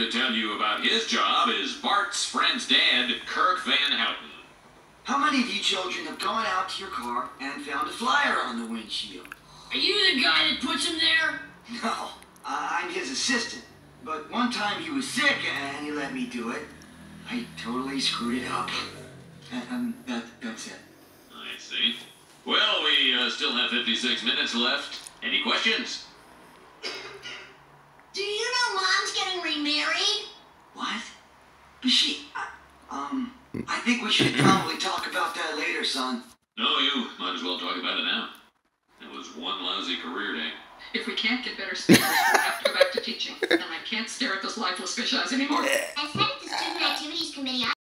to tell you about his job is Bart's friend's dad, Kirk Van Houten. How many of you children have gone out to your car and found a flyer on the windshield? Are you the guy that puts him there? No, I'm his assistant. But one time he was sick and he let me do it. I totally screwed it up. That's it. I see. Well, we still have 56 minutes left. Any questions? Do you know Mom's getting remarried? What? But I think we should probably talk about that later, son. No, you might as well talk about it now. That was one lousy career day. If we can't get better speakers, we'll have to go back to teaching. And I can't stare at those lifeless fish eyes anymore. As head of the Student Activities Committee,